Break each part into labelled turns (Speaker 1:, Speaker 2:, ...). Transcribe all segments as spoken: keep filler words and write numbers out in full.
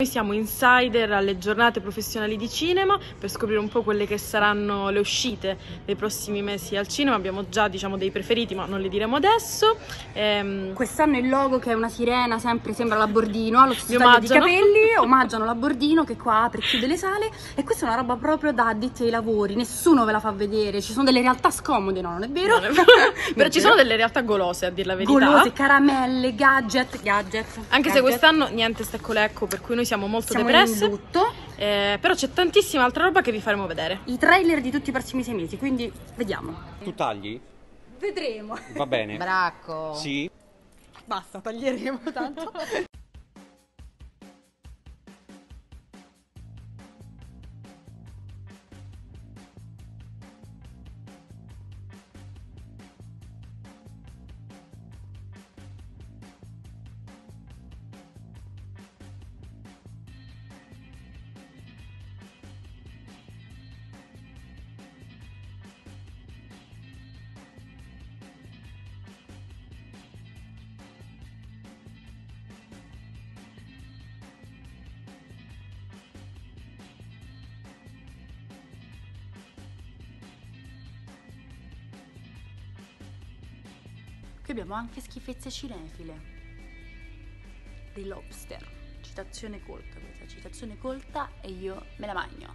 Speaker 1: Noi siamo insider alle giornate professionali di cinema per scoprire un po' quelle che saranno le uscite dei prossimi mesi al cinema. Abbiamo già, diciamo, dei preferiti, ma non li diremo adesso. Ehm...
Speaker 2: Quest'anno il logo, che è una sirena, sempre sembra la Bordino, ha lo stesso taglio di capelli, omaggiano la Bordino che qua apre e chiude le sale, e questa è una roba proprio da addetti ai lavori, nessuno ve la fa vedere, ci sono delle realtà scomode, no, non è vero?
Speaker 1: Non è vero. Però ci sono delle realtà golose, a dir la verità.
Speaker 2: Golose, caramelle, gadget, gadget.
Speaker 1: Anche
Speaker 2: gadget.
Speaker 1: se quest'anno niente stecco lecco, per cui noi siamo molto
Speaker 2: siamo
Speaker 1: depresse.
Speaker 2: in lutto.
Speaker 1: Eh, però c'è tantissima altra roba che vi faremo vedere.
Speaker 2: I trailer di tutti i prossimi sei mesi, quindi vediamo.
Speaker 3: Tu tagli?
Speaker 2: Vedremo.
Speaker 3: Va bene.
Speaker 4: Bracco.
Speaker 3: Sì.
Speaker 2: Basta, taglieremo tanto. Qui abbiamo anche schifezze cinefile. The Lobster. Citazione colta questa, citazione colta, e io me la magno.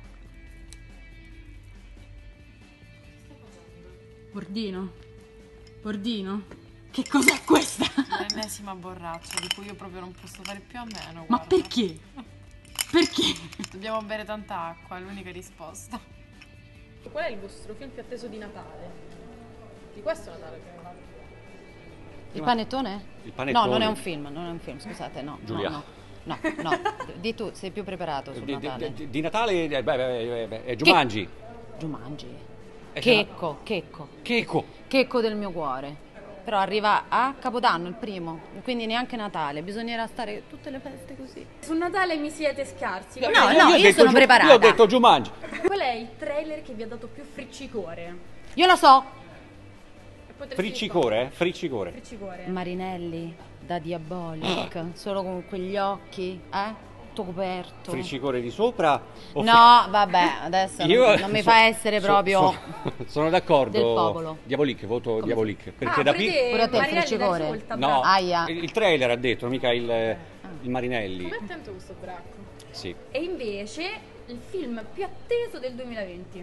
Speaker 2: Bordino? Bordino? Che cos'è questa?
Speaker 4: L'ennesima borraccia di cui io proprio non posso fare più a meno.
Speaker 2: Ma
Speaker 4: guarda.
Speaker 2: perché? Perché?
Speaker 4: Dobbiamo bere tanta acqua, è l'unica risposta.
Speaker 1: Qual è il vostro film più atteso di Natale? Di questo Natale che non
Speaker 4: Il panettone?
Speaker 3: Il panettone.
Speaker 4: No, non è un film, non è un film, scusate, no.
Speaker 3: Giulia.
Speaker 4: No, no, no, no. Di tu, sei più preparato sul
Speaker 3: Di,
Speaker 4: Natale.
Speaker 3: di, di Natale, eh, beh, beh, beh, è Jumanji.
Speaker 4: Jumanji.
Speaker 3: Eh,
Speaker 4: Checco, Checco.
Speaker 3: Checco.
Speaker 4: Checco del mio cuore. Però arriva a Capodanno, il primo, quindi neanche Natale, bisognerà stare tutte le feste così.
Speaker 2: Su Natale mi siete scarsi.
Speaker 4: No,
Speaker 3: Eh,
Speaker 4: no,
Speaker 3: ho
Speaker 4: io
Speaker 3: detto
Speaker 4: sono
Speaker 3: Giu-
Speaker 4: preparata.
Speaker 3: Io ho detto Jumanji.
Speaker 2: Qual è il trailer che vi ha dato più friccicore?
Speaker 4: Io lo so.
Speaker 3: Friccicore, eh? Friccicore.
Speaker 2: Friccicore.
Speaker 4: Marinelli da Diabolic, solo con quegli occhi, eh? Tutto coperto.
Speaker 3: Friccicore di sopra? o
Speaker 4: No, vabbè, adesso
Speaker 3: Io
Speaker 4: non, non mi
Speaker 3: so-
Speaker 4: fa essere
Speaker 3: so-
Speaker 4: proprio
Speaker 3: so- sono d'accordo.
Speaker 4: del popolo.
Speaker 3: Diabolic, voto Diabolic. Perché
Speaker 2: Ah,
Speaker 3: da
Speaker 2: pure
Speaker 3: pic-
Speaker 2: te,
Speaker 4: Pure a te,
Speaker 2: Marinelli,
Speaker 4: friccicore?
Speaker 2: dai, ascolta,
Speaker 3: No,
Speaker 2: bravo.
Speaker 4: Aia.
Speaker 3: il, il trailer ha detto, mica il, il Marinelli.
Speaker 1: Come attento questo bracco?
Speaker 3: Sì.
Speaker 2: E invece il film più atteso del duemilaventi.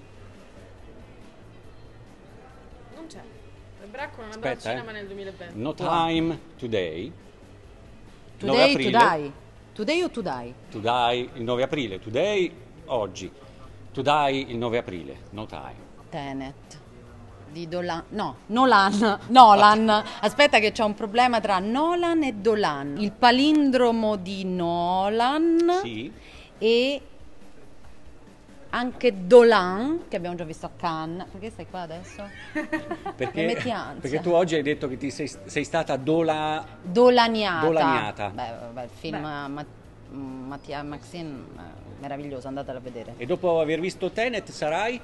Speaker 1: Non c'è. Il bracco non andrà al
Speaker 3: Aspetta,
Speaker 1: cinema
Speaker 3: eh.
Speaker 1: nel duemilaventi.
Speaker 3: No Time Today. nove
Speaker 4: Today,
Speaker 3: aprile.
Speaker 4: today. Today o today?
Speaker 3: Today il nove aprile. Today oggi. Today il nove aprile. No Time.
Speaker 4: Tenet. Di Dolan. No, Nolan. Nolan. Aspetta che c'è un problema tra Nolan e Dolan. Il palindromo di Nolan
Speaker 3: Sì.
Speaker 4: e anche Dolan, che abbiamo già visto a Cannes. Perché stai qua adesso?
Speaker 3: Perché,
Speaker 4: Mi metti ansia.
Speaker 3: perché tu oggi hai detto che ti sei, sei stata dola...
Speaker 4: Dolaniata.
Speaker 3: Dolaniata.
Speaker 4: Beh, vabbè, il film Ma- Mattia Maxine, eh, meraviglioso, andatelo a vedere.
Speaker 3: E dopo aver visto Tenet sarai?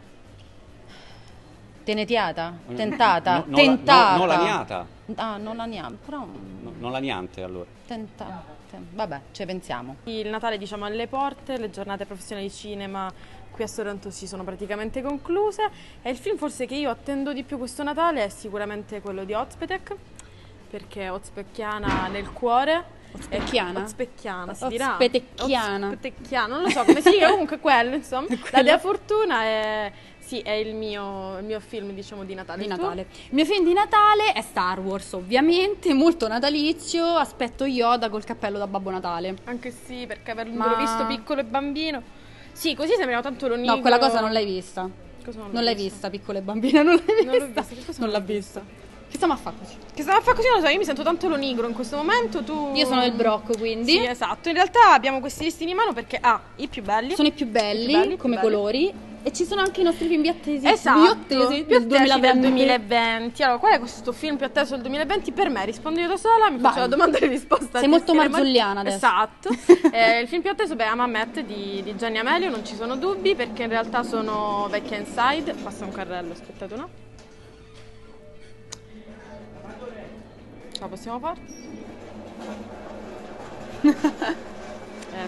Speaker 4: Tenetiata? Tentata?
Speaker 3: No, no,
Speaker 4: Tentata?
Speaker 3: no, no, laniata.
Speaker 4: Ah, non laniata, però...
Speaker 3: No, non la niente allora.
Speaker 4: Tentata. Vabbè, ci pensiamo.
Speaker 1: Il Natale, diciamo, alle porte, le giornate professionali di cinema qui a Sorrento si sono praticamente concluse, e il film forse che io attendo di più questo Natale è sicuramente quello di Ozpetek, perché Ozpecchiana nel cuore.
Speaker 2: Ozpecchiana?
Speaker 1: Ozpecchiana si dirà.
Speaker 2: Ozpetecchiana.
Speaker 1: Ozpetecchiana, non lo so come si dica, comunque quello, insomma. La Dea Fortuna è, sì, è il mio, il mio film, diciamo, di Natale.
Speaker 2: Di
Speaker 1: Il tuo?
Speaker 2: Natale. Il mio film di Natale è Star Wars, ovviamente, molto natalizio. Aspetto Yoda col cappello da Babbo Natale.
Speaker 1: Anche sì, perché averlo
Speaker 2: Ma-
Speaker 1: visto piccolo e bambino. Sì, così sembriamo tanto lo
Speaker 2: No, quella cosa non l'hai vista.
Speaker 1: Cosa non
Speaker 2: Non
Speaker 1: l'ho
Speaker 2: l'hai vista, piccola e bambina, non l'hai
Speaker 1: Non l'ho
Speaker 2: vista.
Speaker 1: vista, che cosa
Speaker 2: Non
Speaker 1: non
Speaker 2: l'ha
Speaker 1: l'ho
Speaker 2: vista. Che stiamo a fare così?
Speaker 1: Che stava a fare così, non lo so, io mi sento tanto lo nigro in questo momento, tu...
Speaker 2: Io sono del brocco, quindi.
Speaker 1: Sì, esatto, in realtà abbiamo questi listini in mano perché ah, i più belli.
Speaker 2: Sono i più belli,
Speaker 1: I più belli, i più
Speaker 2: come
Speaker 1: belli.
Speaker 2: colori. E ci sono anche i nostri film più attesi.
Speaker 1: Esatto,
Speaker 2: più attesi
Speaker 1: più
Speaker 2: del
Speaker 1: attesi del
Speaker 2: duemilaventi.
Speaker 1: duemilaventi. Allora, qual è questo film più atteso del duemilaventi? Per me, rispondo io da sola, mi faccio
Speaker 2: Vai.
Speaker 1: la domanda e risposta.
Speaker 2: Sei molto
Speaker 1: Ti
Speaker 2: marzulliana adesso.
Speaker 1: Esatto. eh, il film più atteso, beh, Amamet di, di Gianni Amelio, non ci sono dubbi, perché in realtà sono vecchia inside. Passa un carrello, aspettate un attimo. Ce la possiamo fare? eh,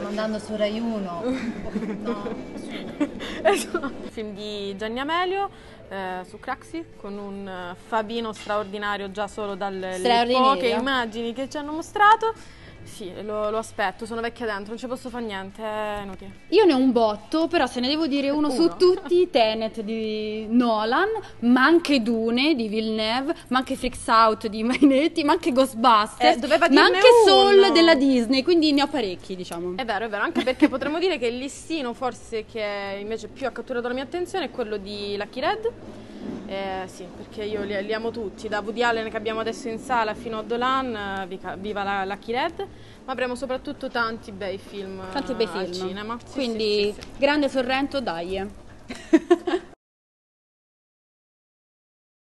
Speaker 4: andando su Rai uno. No.
Speaker 1: Esatto. Film di Gianni Amelio eh, su Craxi con un uh, Fabino straordinario già solo dalle poche immagini che ci hanno mostrato. Sì, lo, lo aspetto, sono vecchia dentro, non ci posso fare niente, è inutile.
Speaker 2: Io ne ho un botto, però se ne devo dire uno, uno. su tutti, Tenet di Nolan, ma anche Dune di Villeneuve, ma anche Freaks Out di Mainetti, ma anche Ghostbusters,
Speaker 1: eh,
Speaker 2: ma anche Soul della Disney, quindi ne ho parecchi, diciamo.
Speaker 1: È vero, è vero, anche perché potremmo dire che il listino forse che invece più ha catturato la mia attenzione è quello di Lucky Red. Eh, sì, perché io li, li amo tutti, da Woody Allen che abbiamo adesso in sala fino a Dolan, viva la Lucky Red, ma avremo soprattutto tanti bei film,
Speaker 2: tanti bei
Speaker 1: al
Speaker 2: film
Speaker 1: cinema. Sì,
Speaker 2: quindi
Speaker 1: sì, sì, sì.
Speaker 2: grande Sorrento, dai.